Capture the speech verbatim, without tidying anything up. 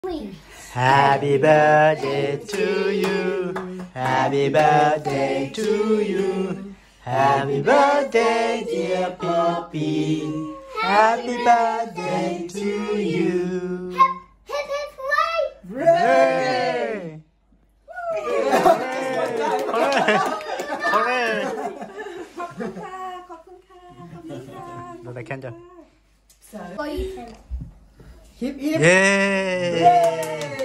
Happy birthday to you. Happy birthday to you. Happy birthday, dear Poppy. Happy birthday to you. Hooray! Hooray! Nó lại khen chưa? Hip hip. Yeah!